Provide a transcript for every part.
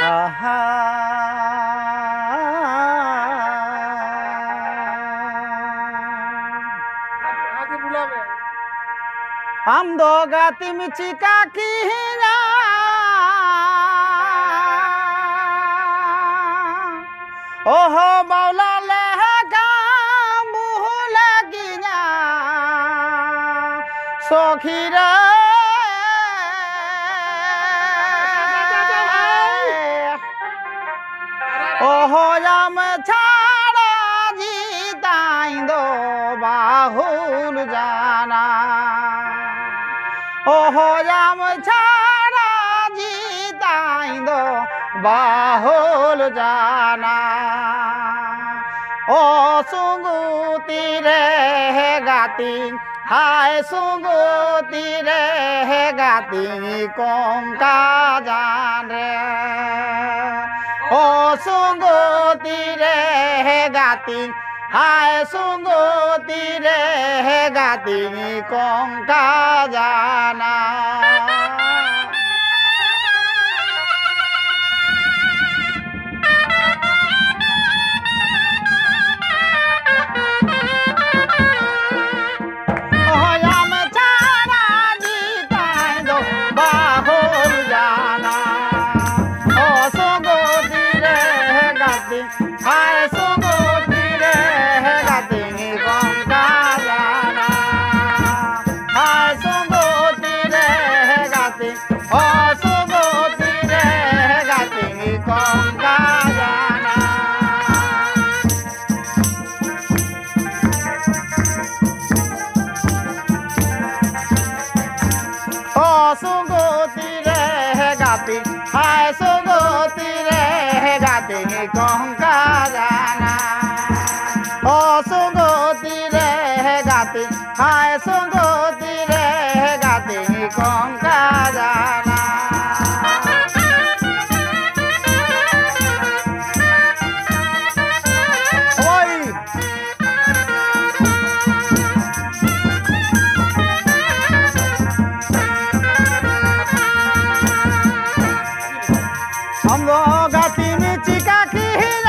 आहा आगे बुलावे हम दो गाती मिची का की ओहो बौला ले मुँह लगी ना सखी रे ओहो जाम छाड़ा जी ताई दो बाहुल जाना ओहो जाम छाड़ा जी ताई दो बाहुल जाना ओ सुंगुती रे गाती हाय सुंगुती रे गाती कौन का जान रे ओ सुंगुती रे गाती हाय सुंगुती रे गाती कौन का जाना हाय सुंगुती रे गाती कौन का जाना हाय सुंगुती रे गाती ओ सुंगुती रे गाती कौन का जाना ओ सुंगुती रे गाती हाय सुंगुती रे गाती कौन का जाना ओ सुंगुती रे गाती हाय सुंगुती रे गाती कौन का जाना ओई हम लोग गाती में चिका की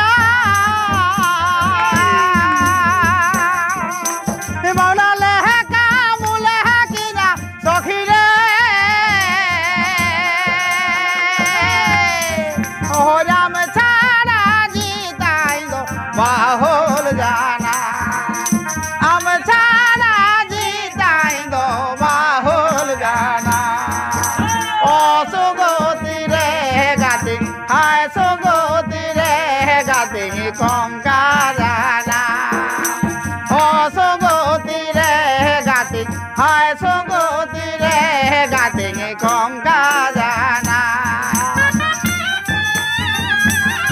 मौला ले काम ले की ना सखी रे हो राम छाड़ा जी ताई दो बाहुल जाना हम छाड़ा जी ताई दो बाहुल जाना ओ सुगोती रे गाती हाय सुगोती रे गाती कौन का जाना ओ सुगोती रे गाती हाय सुगोती रे गाती कौन का जाना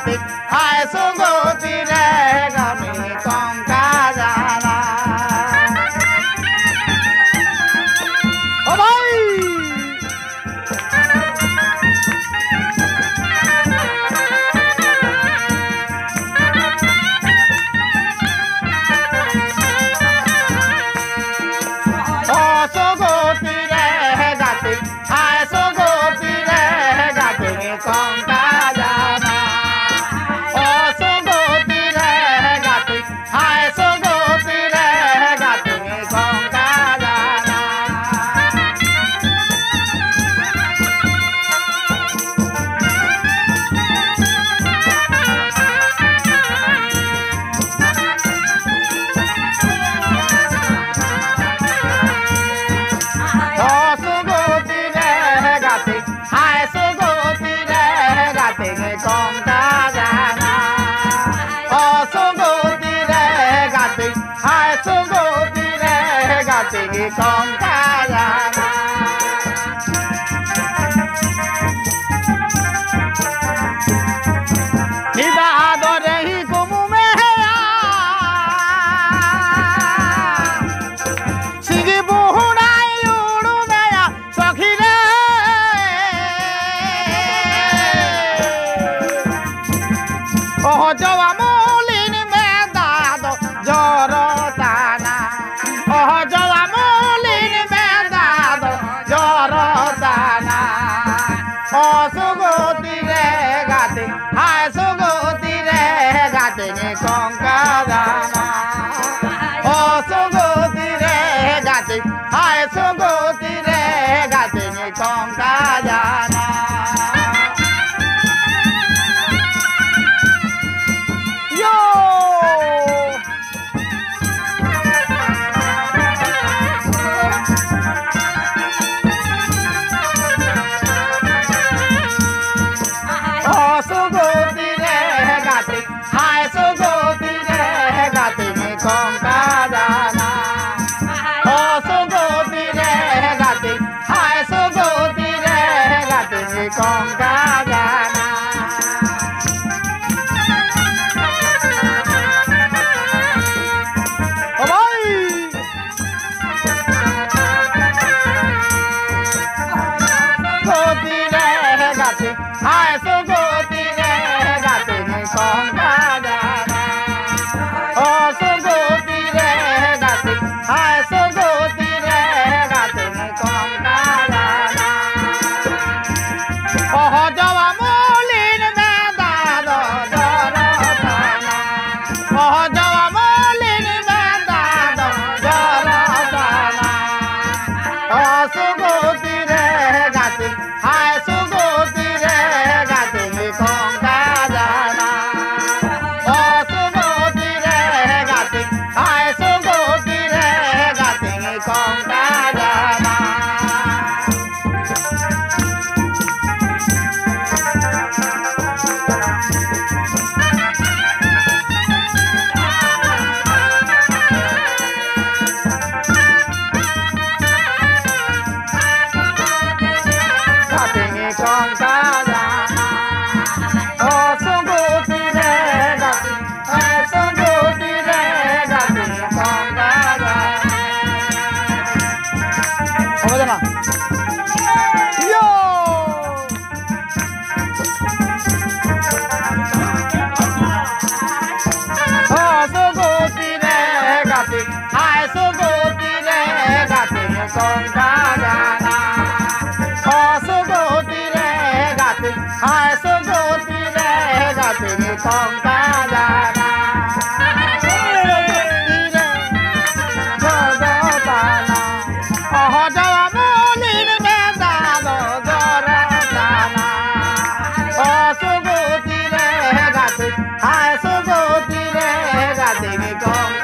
gati hai sugoti re gami kongkajana oh bhai oh sugoti re gati hai sugoti re gati kongkajana oh sugoti re gati hai sugoti re gati kongkajana oh sugoti re gati hai sugoti re gati kongkajana oh sugoti re gati hai sugoti re gati kongkajana Nibadore hi kumu meya Sigi buhurai uru meya Sakhire Oh jawa mulin me dado jorotana Oh jawa mulin me dado jorotana Oh sugoti re gati hai sugoti re gati kongkajana Oh sugoti re gati hai sugoti re gati kongkajana yo oh sugoti re gati hai sugoti re gati kongkajana oh sugoti re gati hai sugoti re gati kongkajana oh bhai sugoti re gati hai sugoti re gati kongkajana oh sugoti re gati hai sugoti re gati kongkajana oh jawa mulin me dado jorotana oh jawa mulin me dado jorotana oh sugoti re gati hai sugoti re gati kongkajana oh sugoti re gati hai sugoti re gati kongkajana gati kongkajana oh sugoti re gati hai sugoti re gati kongkajana oh jana yo oh sugoti re gati hai sugoti re gati kongkajana oh sugoti re gati hai sugoti re gati kongkajana oh jawa mulin me dado jorotana oh sugoti re gati hai sugoti re gati kongkajana